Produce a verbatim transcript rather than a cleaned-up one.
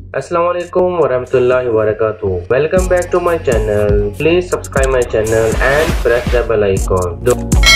Assalamualaikum warahmatullahi wabarakatuh. Welcome back to my channel. Please subscribe my channel and press the bell icon.